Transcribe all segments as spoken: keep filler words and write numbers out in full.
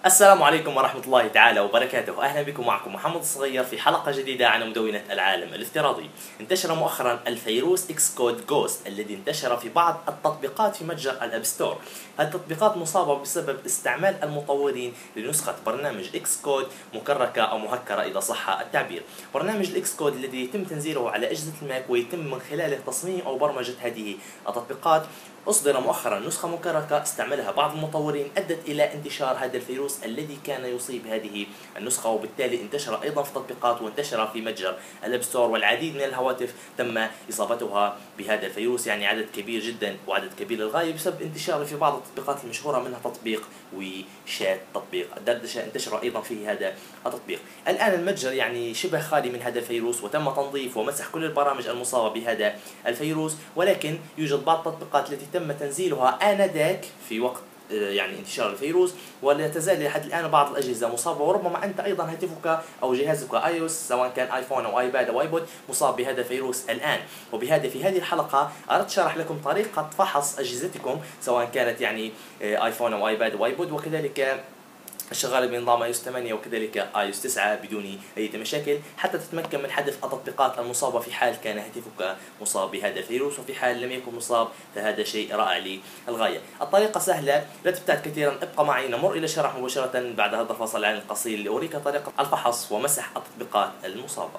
السلام عليكم ورحمة الله تعالى وبركاته. أهلا بكم، معكم محمد الصغير في حلقة جديدة عن مدونة العالم الافتراضي. انتشر مؤخرا الفيروس إكس كود جوست الذي انتشر في بعض التطبيقات في متجر الأب ستور. التطبيقات مصابة بسبب استعمال المطورين لنسخة برنامج إكس كود مكركة أو مهكرة إذا صح التعبير. برنامج الإكس كود الذي يتم تنزيله على أجهزة الماك ويتم من خلاله تصميم أو برمجة هذه التطبيقات أصدر مؤخرا نسخة مكركة استعملها بعض المطورين، أدت إلى انتشار هذا الفيروس الذي كان يصيب هذه النسخة، وبالتالي انتشر أيضا في تطبيقات وانتشر في متجر الأب ستور، والعديد من الهواتف تم إصابتها بهذا الفيروس، يعني عدد كبير جدا وعدد كبير للغاية بسبب انتشاره في بعض التطبيقات المشهورة منها تطبيق وشات. تطبيق الدردشة انتشر أيضا فيه هذا التطبيق. الآن المتجر يعني شبه خالي من هذا الفيروس، وتم تنظيف ومسح كل البرامج المصابة بهذا الفيروس، ولكن يوجد بعض التطبيقات التي تم تنزيلها آنذاك في وقت يعني انتشار الفيروس، ولا تزال لحد الآن بعض الأجهزة مصابة، وربما أنت أيضا هاتفك أو جهازك اي او اس سواء كان ايفون أو ايباد أو ايبود مصاب بهذا الفيروس الآن. وبهذا في هذه الحلقة أردت شرح لكم طريقة فحص أجهزتكم سواء كانت يعني ايفون أو ايباد أو ايبود، وكذلك الشغالة بنظام اي او اس ثمانية وكذلك اي او اس تسعة بدون أي مشاكل، حتى تتمكن من حذف التطبيقات المصابة في حال كان هاتفك مصاب بهذا الفيروس، وفي حال لم يكن مصاب فهذا شيء رائع للغاية. الطريقة سهلة، لا تبتعد كثيرا، ابقى معي نمر إلى الشرح مباشرة بعد هذا الفاصل الإعلاني القصير لأريك طريقة الفحص ومسح التطبيقات المصابة.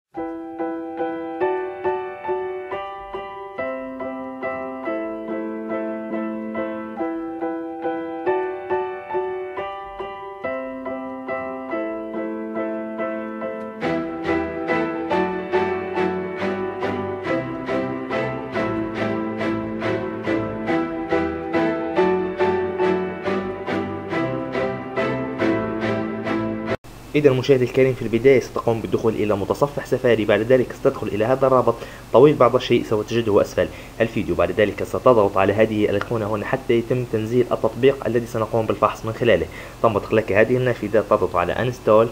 إذا المشاهد الكريم، في البداية ستقوم بالدخول إلى متصفح سفاري، بعد ذلك ستدخل إلى هذا الرابط طويل بعض الشيء سوف تجده أسفل الفيديو، بعد ذلك ستضغط على هذه الأيقونة هنا حتى يتم تنزيل التطبيق الذي سنقوم بالفحص من خلاله. تنبثق لك هذه النافذة، تضغط على انستول.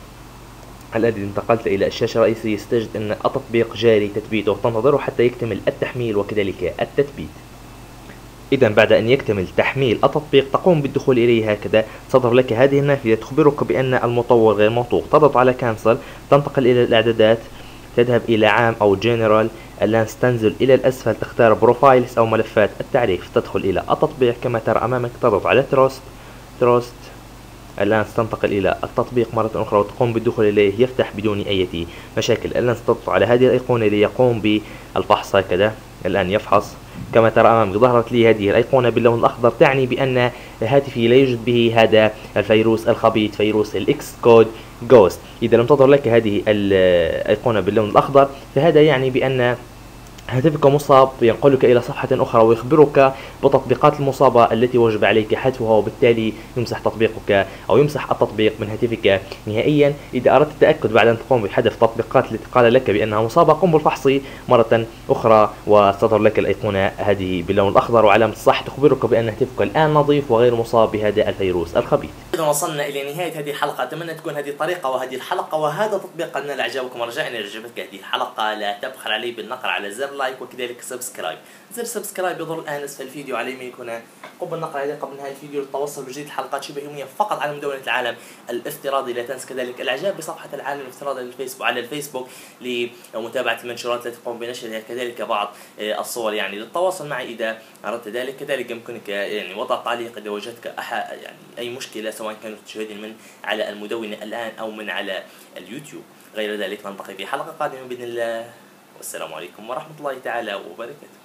الذي انتقلت إلى الشاشة الرئيسية ستجد أن التطبيق جاري تثبيته، تنتظره حتى يكتمل التحميل وكذلك التثبيت. إذا بعد أن يكتمل تحميل التطبيق تقوم بالدخول إليه هكذا، تظهر لك هذه النافذة تخبرك بأن المطور غير موثوق. تضغط على كانسل، تنتقل إلى الإعدادات، تذهب إلى عام أو جنرال، الآن ستنزل إلى الأسفل تختار بروفايلز أو ملفات التعريف، تدخل إلى التطبيق كما ترى أمامك، تضغط على تروست تروست الآن ستنتقل إلى التطبيق مرة أخرى وتقوم بالدخول إليه، يفتح بدون أي مشاكل. الآن ستضغط على هذه الأيقونة ليقوم بالفحص هكذا، الآن يفحص كما ترى أمامك. ظهرت لي هذه الأيقونة باللون الأخضر، تعني بأن هاتفي لا يوجد به هذا الفيروس الخبيث، فيروس الإكس كود جوست. إذا لم تظهر لك هذه الأيقونة باللون الأخضر فهذا يعني بأن هاتفك مصاب، ينقلك إلى صفحة أخرى ويخبرك بالتطبيقات المصابة التي وجب عليك حذفها، وبالتالي يمسح تطبيقك أو يمسح التطبيق من هاتفك نهائيا. إذا أردت التأكد بعد أن تقوم بحذف التطبيقات التي قال لك بأنها مصابة، قم بالفحص مرة أخرى وستظهر لك الأيقونة هذه باللون الأخضر وعلامة الصح تخبرك بأن هاتفك الآن نظيف وغير مصاب بهذا الفيروس الخبيث. إذا وصلنا إلى نهاية هذه الحلقة، أتمنى تكون هذه الطريقة وهذه الحلقة وهذا التطبيق نال إعجابكم، ورجاء إن عجبتك هذه الحلقة لا تبخل علي بالنقر على زر لايك وكذلك سبسكرايب. زر سبسكرايب يظهر الآن أسفل الفيديو على يمينك هنا، قم بالنقر عليه قبل نهاية الفيديو للتوصل بجديد الحلقات شبه يوميا فقط على مدونة العالم الافتراضي. لا تنس كذلك الإعجاب بصفحة العالم الافتراضي الفيسبوك على الفيسبوك لمتابعة المنشورات التي تقوم بنشرها، كذلك بعض الصور يعني للتواصل معي إذا أردت ذلك. كذلك يمكنك يعني وضع تعليق إذا وجدتك أحد يعني أي مشكلة سواء كانت تشاهدني من على المدونة الآن أو من على اليوتيوب. غير ذلك نلتقي في حلقة قادمة بإذن الله، والسلام عليكم ورحمة الله تعالى وبركاته.